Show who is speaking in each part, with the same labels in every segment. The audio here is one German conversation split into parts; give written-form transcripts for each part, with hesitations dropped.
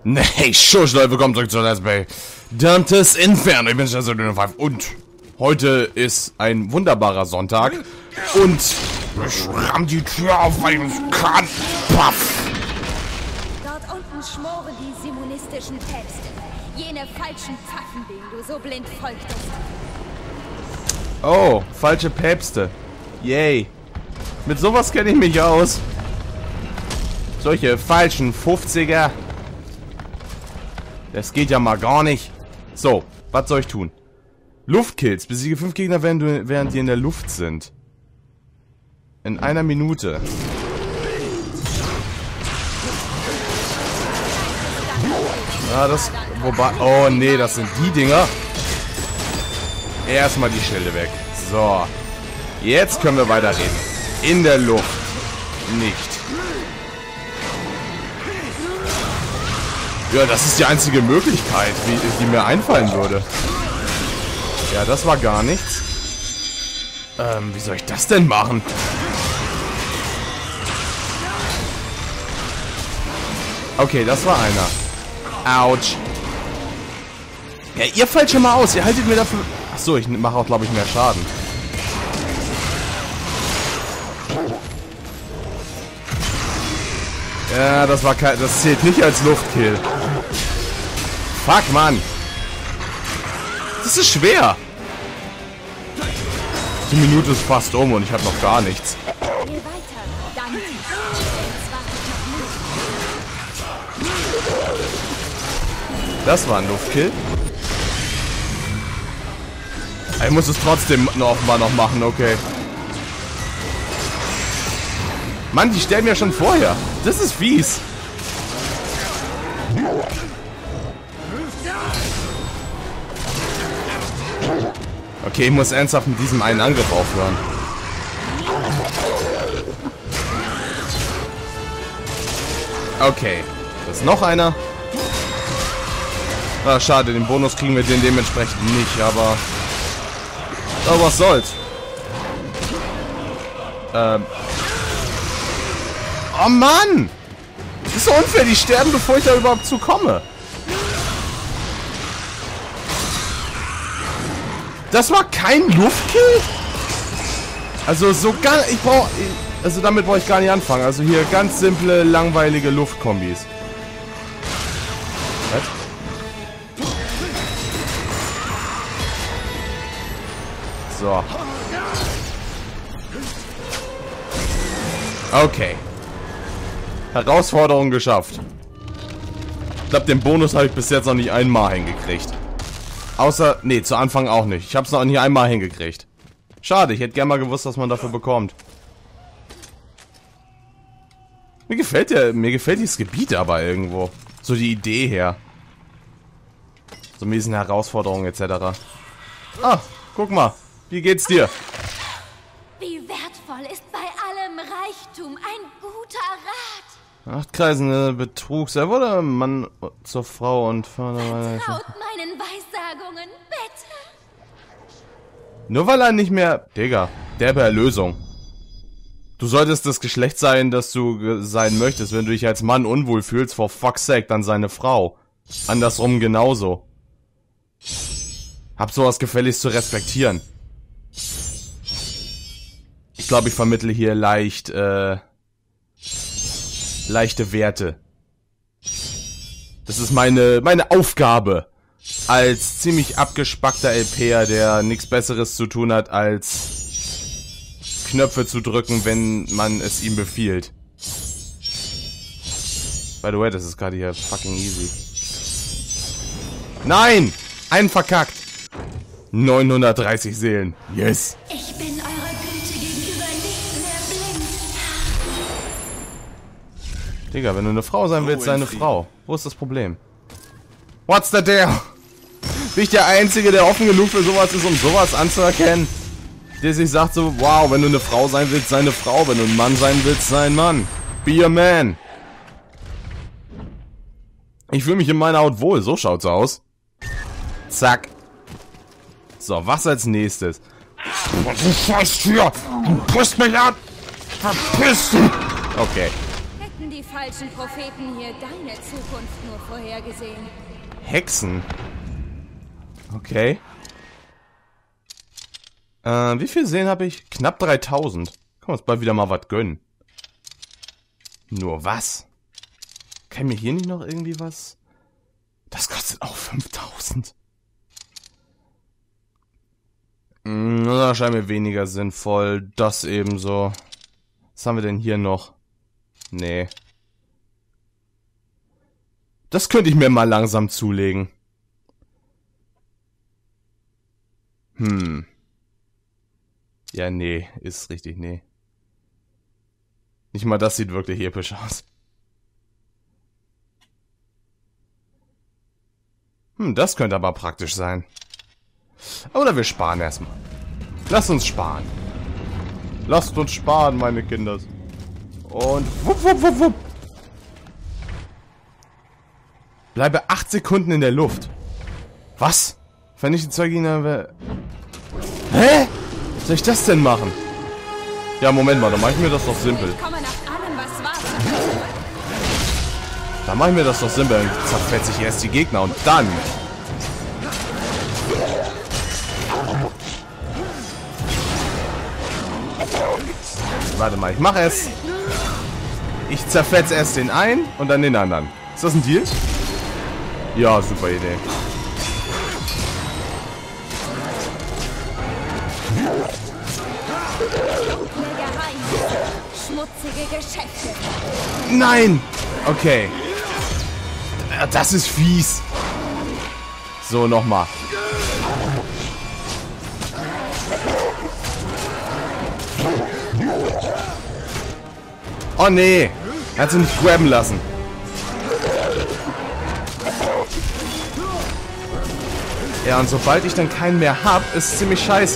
Speaker 1: Nee, schusch, Leute, willkommen zurück zu Let's Play Dante's Inferno. Ich bin Stefan und heute ist ein wunderbarer Sonntag und ich ramm die Tür auf, weil ich kann. Paff!
Speaker 2: Dort unten schmoren die simonistischen Päpste, jene falschen Pfaffen, denen du so blind folgtest.
Speaker 1: Oh, falsche Päpste. Yay. Mit sowas kenne ich mich aus. Solche falschen 50er. Das geht ja mal gar nicht. So, was soll ich tun? Luftkills. Besiege 5 Gegner, während die in der Luft sind. In einer Minute. Ja, das... Wobei... Oh, nee, das sind die Dinger. Erstmal die Schilde weg. So. Jetzt können wir weiterreden. In der Luft. Nicht. Ja, das ist die einzige Möglichkeit, die mir einfallen würde. Ja, das war gar nichts. Wie soll ich das denn machen? Okay, das war einer. Autsch. Ja, ihr fallt schon mal aus. Ihr haltet mir dafür... Achso, ich mache auch, glaube ich, mehr Schaden. Ja, das war kein... Das zählt nicht als Luftkill. Fuck, Mann. Das ist schwer. Die Minute ist fast um und ich habe noch gar nichts. Das war ein Luftkill. Ich muss es trotzdem offenbar noch machen, okay. Mann, die sterben ja schon vorher. Das ist fies. Okay, ich muss ernsthaft mit diesem einen Angriff aufhören. Okay. Das ist noch einer. Ah, schade, den Bonus kriegen wir den dementsprechend nicht, aber... Oh, was soll's. Oh Mann! Das ist so unfair, die sterben, bevor ich da überhaupt zukomme. Das war kein Luftkill? Also so gar... Ich brauche... Also damit brauche ich gar nicht anfangen. Also hier ganz simple, langweilige Luftkombis. Was? So. Okay. Herausforderung geschafft. Ich glaube, den Bonus habe ich bis jetzt noch nicht einmal hingekriegt. Außer, nee, zu Anfang auch nicht. Ich habe es noch nie einmal hingekriegt. Schade, ich hätte gerne mal gewusst, was man dafür bekommt. Mir gefällt dieses Gebiet aber irgendwo. So die Idee her. So mit diesen Herausforderungen etc. Ah, guck mal. Wie geht's dir?
Speaker 2: Wie wertvoll ist bei allem Reichtum ein guter Rat.
Speaker 1: 8 kreisende Betrugs. Er wurde Mann zur Frau und...
Speaker 2: Vertraut meinen Weissagungen, bitte.
Speaker 1: Nur weil er nicht mehr... Digga, derbe Erlösung. Du solltest das Geschlecht sein, das du sein möchtest. Wenn du dich als Mann unwohl fühlst, for fuck's sake, dann seine Frau. Andersrum genauso. Hab sowas gefälligst zu respektieren. Ich glaube, ich vermittle hier leichte Werte. Das ist meine Aufgabe. Als ziemlich abgespackter LPer, der nichts Besseres zu tun hat, als Knöpfe zu drücken, wenn man es ihm befiehlt. By the way, das ist gerade hier fucking easy. Nein! Einen verkackt! 930 Seelen. Yes!
Speaker 2: Ich bin eurer Güte gegenüber nicht mehr blind.
Speaker 1: Digga, wenn du eine Frau sein willst, sei eine Frau. Wo ist das Problem? What's the deal? Bin ich der Einzige, der offen genug für sowas ist, um sowas anzuerkennen? Der sich sagt so, wow, wenn du eine Frau sein willst, sei eine Frau. Wenn du ein Mann sein willst, sei ein Mann. Be a man. Ich fühle mich in meiner Haut wohl. So schaut's aus. Zack. So, was als nächstes? Du Scheißtür! Du pusst mich an! Verpiss dich! Okay.
Speaker 2: Hatten die falschen Propheten hier deine Zukunft nur vorhergesehen?
Speaker 1: Hexen. Okay. Wie viel Seelen habe ich? Knapp 3000. Können wir uns bald wieder mal was gönnen. Nur was? Kann mir hier nicht noch irgendwie was? Das kostet auch 5000. Das scheint mir weniger sinnvoll. Das ebenso. Was haben wir denn hier noch? Nee. Das könnte ich mir mal langsam zulegen. Ja, nee. Ist richtig, nee. Nicht mal das sieht wirklich episch aus. Das könnte aber praktisch sein. Oder wir sparen erstmal. Lasst uns sparen. Lasst uns sparen, meine Kinder. Und wupp, wupp, wupp, wupp. Bleibe 8 Sekunden in der Luft. Was? Vernichte Zeugina. Hä? Was soll ich das denn machen? Ja, Moment mal, dann mache ich mir das doch simpel.
Speaker 2: Ich komme nach allem, was war.
Speaker 1: Dann mache ich mir das doch simpel. Dann zerfetze ich erst die Gegner und dann... Warte mal, ich mache es. Ich zerfetze erst den einen und dann den anderen. Ist das ein Deal? Ja, super Idee.
Speaker 2: Schmutzige Geschäfte.
Speaker 1: Nein! Okay. Das ist fies. So, nochmal. Oh nee. Er hat sie nicht grabben lassen. Ja, und sobald ich dann keinen mehr hab, ist es ziemlich scheiße.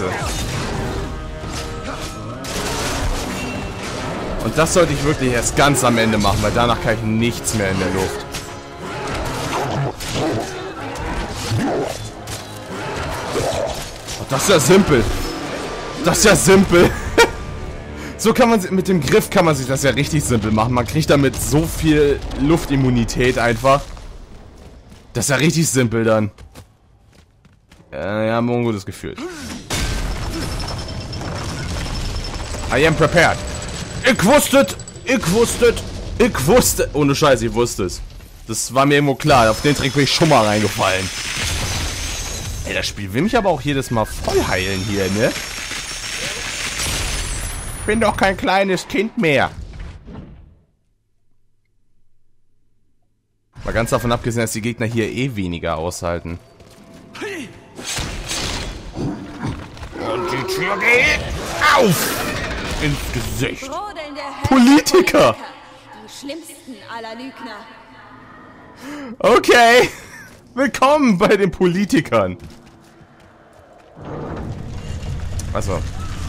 Speaker 1: Und das sollte ich wirklich erst ganz am Ende machen, weil danach kann ich nichts mehr in der Luft. Oh, das ist ja simpel. Das ist ja simpel. So kann man mit dem Griff kann man sich das ja richtig simpel machen. Man kriegt damit so viel Luftimmunität einfach. Das ist ja richtig simpel dann. Ja, haben wir ein gutes Gefühl. I am prepared. Ich wusste. Ohne Scheiß, ich wusste es. Das war mir irgendwo klar. Auf den Trick bin ich schon mal reingefallen. Ey, das Spiel will mich aber auch jedes Mal voll heilen hier, ne? Bin doch kein kleines Kind mehr. Mal ganz davon abgesehen, dass die Gegner hier eh weniger aushalten. Und die Tür geht auf! Ins Gesicht. Politiker!
Speaker 2: Die schlimmsten aller Lügner.
Speaker 1: Okay. Willkommen bei den Politikern. Also.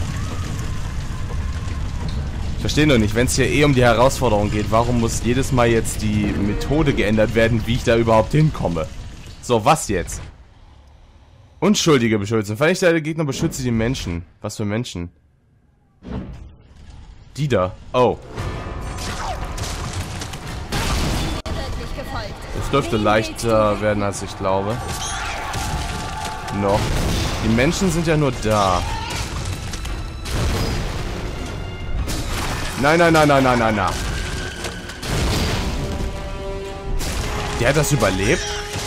Speaker 1: Ich verstehe nur nicht, wenn es hier eh um die Herausforderung geht, warum muss jedes Mal jetzt die Methode geändert werden, wie ich da überhaupt hinkomme? So, was jetzt? Unschuldige beschützen. Vernichte alle Gegner, beschütze die Menschen. Was für Menschen? Die da. Oh. Es dürfte leichter werden, als ich glaube. Noch. Die Menschen sind ja nur da. Nein, nein, nein, nein, nein, nein, nein. Der hat das überlebt?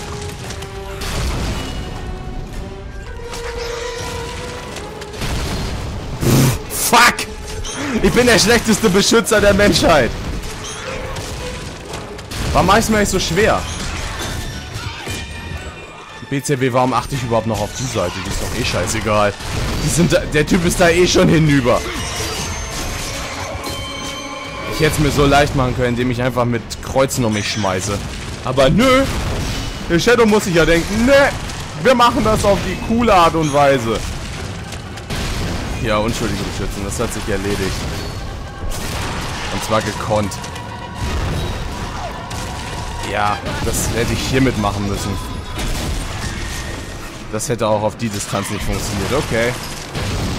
Speaker 1: Fuck! Ich bin der schlechteste Beschützer der Menschheit. Warum mache ich es mir eigentlich so schwer? BCB, warum achte ich überhaupt noch auf die Seite? Die ist doch eh scheißegal. Der Typ ist da eh schon hinüber. Ich hätte es mir so leicht machen können, indem ich einfach mit Kreuzen um mich schmeiße. Aber nö. Der Shadow muss sich ja denken, ne, wir machen das auf die coole Art und Weise. Ja, Unschuldige beschützen, das hat sich erledigt. Und zwar gekonnt. Ja, das hätte ich hiermit machen müssen. Das hätte auch auf die Distanz nicht funktioniert. Okay.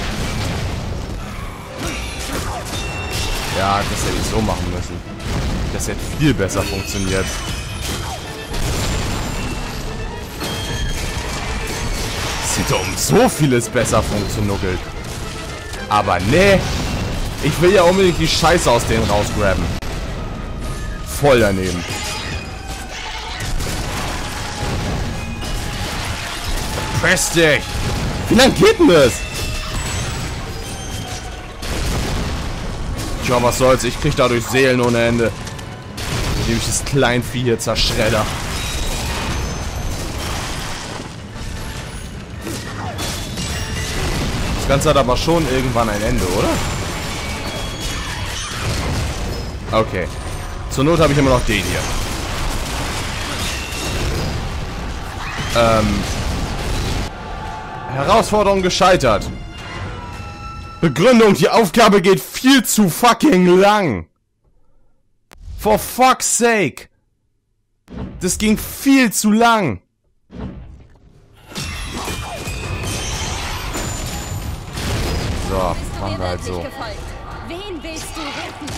Speaker 1: Ja, das hätte ich so machen müssen. Das hätte viel besser funktioniert. Das hätte um so vieles besser funktioniert. Aber nee. Ich will ja unbedingt die Scheiße aus denen rausgraben. Voll daneben. Press dich! Wie lang geht denn das? Tja, was soll's, ich krieg dadurch Seelen ohne Ende. Indem ich das Kleinvieh hier zerschredder. Das Ganze hat aber schon irgendwann ein Ende, oder? Okay. Zur Not habe ich immer noch den hier. Herausforderung gescheitert. Begründung, die Aufgabe geht viel zu fucking lang. For fuck's sake. Das ging viel zu lang. So, machen wir halt so.
Speaker 2: Wen willst du retten?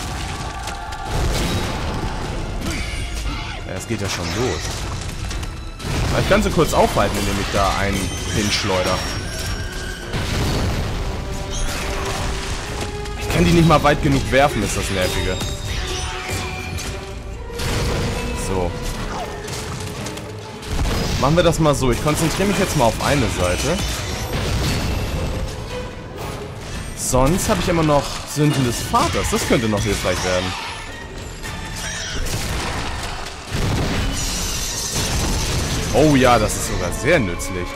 Speaker 1: Ja, es geht ja schon los. Aber ich kann sie kurz aufhalten, indem ich da einen hinschleuder. Ich kann die nicht mal weit genug werfen, ist das Nervige. So. Machen wir das mal so. Ich konzentriere mich jetzt mal auf eine Seite. Sonst habe ich immer noch Sünden des Vaters. Das könnte noch hilfreich werden. Oh ja, das ist sogar sehr nützlich.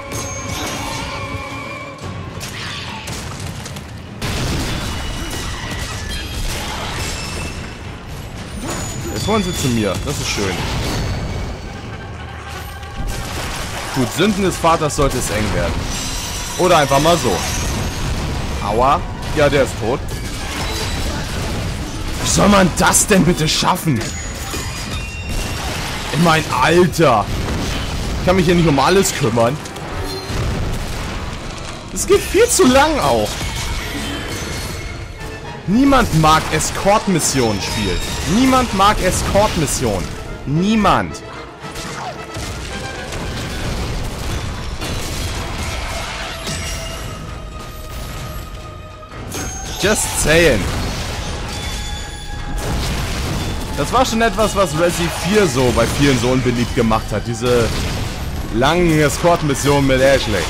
Speaker 1: Jetzt wollen sie zu mir. Das ist schön. Gut, Sünden des Vaters sollte es eng werden. Oder einfach mal so. Aua. Ja, der ist tot. Wie soll man das denn bitte schaffen? Ich mein, Alter. Ich kann mich hier nicht um alles kümmern. Es geht viel zu lang auch. Niemand mag Escort-Missionen spielen. Niemand mag Escort-Missionen. Niemand. Just saying. Das war schon etwas, was Resi 4 so bei vielen so unbeliebt gemacht hat. Diese langen Escort-Missionen mit Ashley.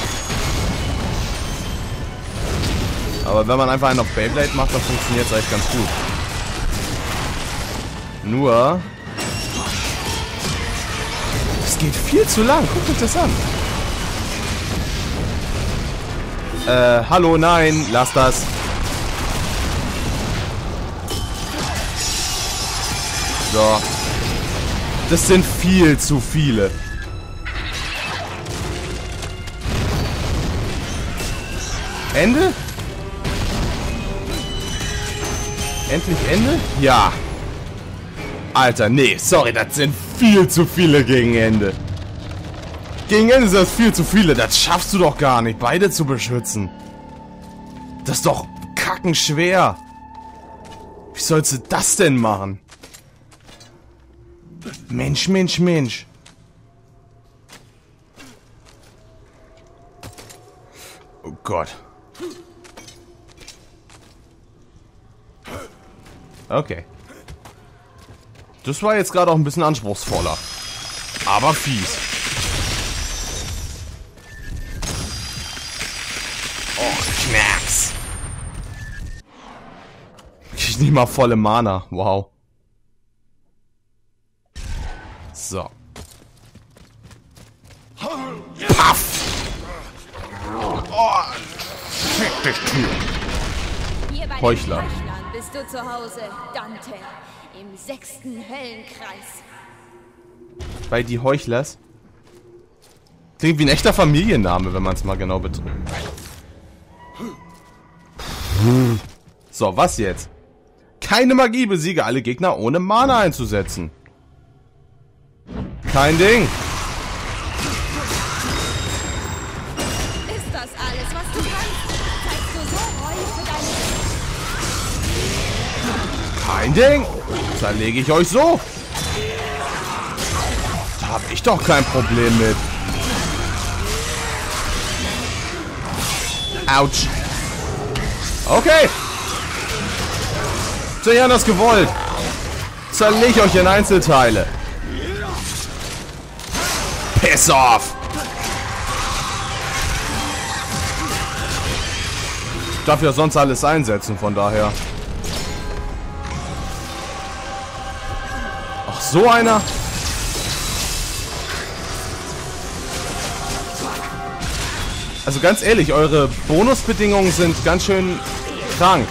Speaker 1: Aber wenn man einfach einen auf Beyblade macht, dann funktioniert es eigentlich ganz gut. Nur... Es geht viel zu lang. Guckt euch das an. Hallo, nein, lass das. So. Das sind viel zu viele. Ende? Endlich Ende? Ja. Alter, nee, sorry, das sind viel zu viele gegen Ende. Gegen Ende sind das viel zu viele. Das schaffst du doch gar nicht, beide zu beschützen. Das ist doch kackenschwer. Wie sollst du das denn machen? Mensch, Mensch, Mensch. Oh Gott. Okay. Das war jetzt gerade auch ein bisschen anspruchsvoller. Aber fies. Och, Knacks. Ich nicht mal volle Mana. Wow. So. Paff! Oh, fick dich, Tür.
Speaker 2: Hier bei
Speaker 1: Heuchler.
Speaker 2: den Heuchlern bist du zu Hause, Dante. Im 6. Höllenkreis.
Speaker 1: Bei die Heuchlers? Klingt wie ein echter Familienname, wenn man es mal genau betrachtet. So, was jetzt? Keine Magie besiege alle Gegner ohne Mana einzusetzen. Kein Ding.
Speaker 2: Ist das alles, was du kannst? Zeigst du so Reue für deine...
Speaker 1: Kein Ding. zerlege ich euch so. Da habe ich doch kein Problem mit. Autsch. Okay. So, ja, das gewollt. Zerleg euch in Einzelteile. Piss off. Ich darf ja sonst alles einsetzen, von daher. Ach, so einer? Also ganz ehrlich, eure Bonusbedingungen sind ganz schön krank.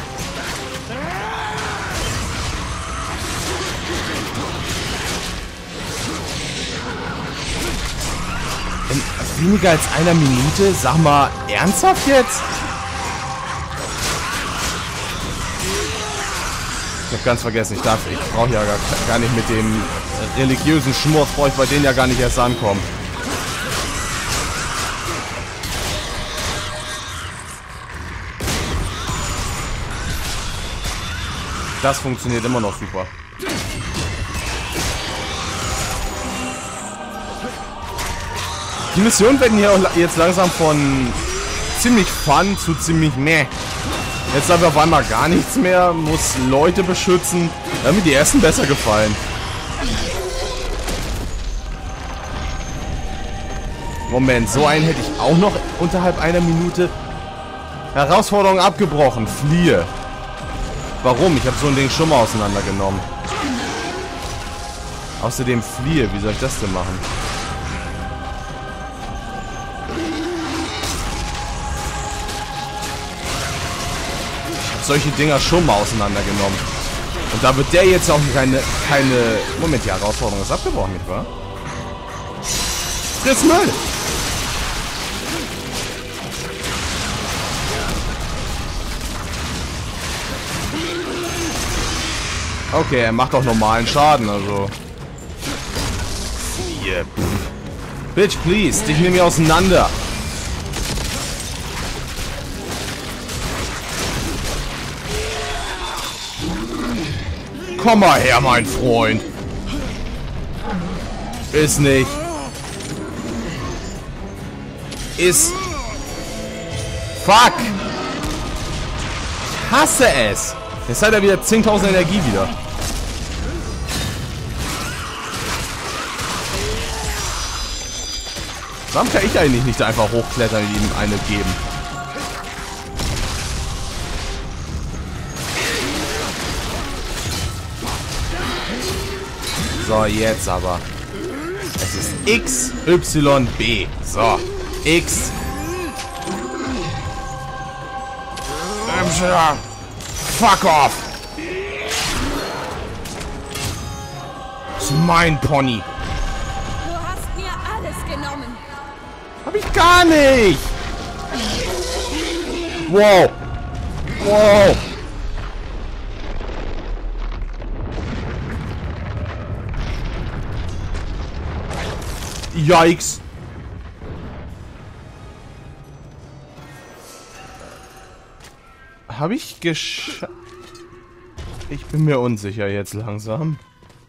Speaker 1: In weniger als einer Minute? Sag mal, ernsthaft jetzt? Ich hab ganz vergessen, ich brauche ja gar nicht mit dem religiösen Schmutz, brauche ich bei denen ja gar nicht erst ankommen. Das funktioniert immer noch super. Die Missionen werden hier auch jetzt langsam von ziemlich fun zu ziemlich meh. Jetzt haben wir auf einmal gar nichts mehr, muss Leute beschützen. Da haben mir die ersten besser gefallen. Moment, so einen hätte ich auch noch unterhalb einer Minute. Herausforderung abgebrochen, fliehe. Warum? Ich habe so ein Ding schon mal auseinandergenommen. Außerdem fliehe. Wie soll ich das denn machen? Ich habe solche Dinger schon mal auseinandergenommen. Und da wird der jetzt auch keine... Moment, die Herausforderung ist abgebrochen, nicht wahr? Friss Müll! Okay, er macht auch normalen Schaden, also. Hier. Bitch, please, dich nehme ich auseinander. Komm mal her, mein Freund. Ist nicht. Ist. Fuck. Ich hasse es. Jetzt hat er wieder 10.000 Energie wieder. Warum kann ich eigentlich nicht einfach hochklettern und ihm eine geben? So, jetzt aber. Es ist X, Y, B. So. X. Fuck off! Das ist mein Pony.
Speaker 2: Du hast mir alles genommen.
Speaker 1: Hab ich gar nicht! Wow! Wow! Yikes! Habe ich geschafft? Ich bin mir unsicher jetzt langsam.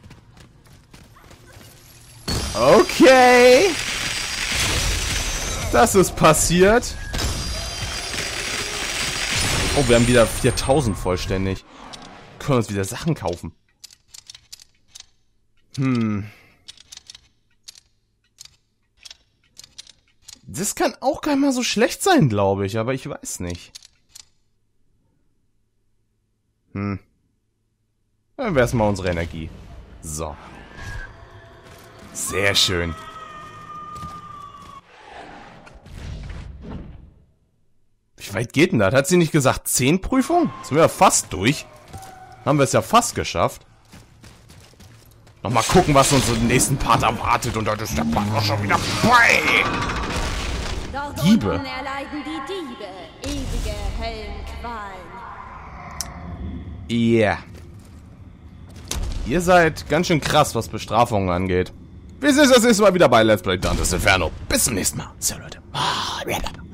Speaker 1: Okay. Das ist passiert. Oh, wir haben wieder 4000 vollständig. Können uns wieder Sachen kaufen. Das kann auch gar nicht mal so schlecht sein, glaube ich. Aber ich weiß nicht. Dann wär's mal unsere Energie. So. Sehr schön. Wie weit geht denn das? Hat sie nicht gesagt 10 Prüfungen? Sind wir ja fast durch. Haben wir es ja fast geschafft. Nochmal gucken, was uns im nächsten Part erwartet. Und dann ist der Part auch schon wieder vorbei.
Speaker 2: Dort
Speaker 1: Diebe.
Speaker 2: unten erleiden die Diebe ewige Höllenqualen.
Speaker 1: Yeah. Ihr seid ganz schön krass, was Bestrafungen angeht. Wir sehen uns das nächste Mal wieder bei Let's Play Dante's Inferno. Bis zum nächsten Mal. So, Leute.